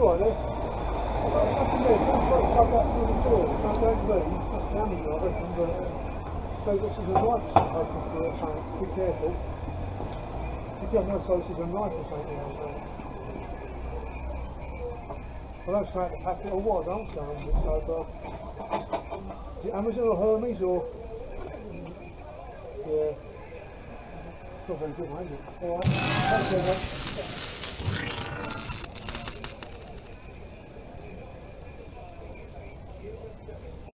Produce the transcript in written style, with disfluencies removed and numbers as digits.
alright then. Nothing there, don't try to plug that through the door. Don't go to me, that's the only I reckon, but so this is a knife open for it, so be careful. If you don't know, so this is a knife or something else. I don't say the packet or what, I don't say it, so is it Amazon or Hermes or? Yeah. It's not very good, mate, is it? Alright, thanks very much.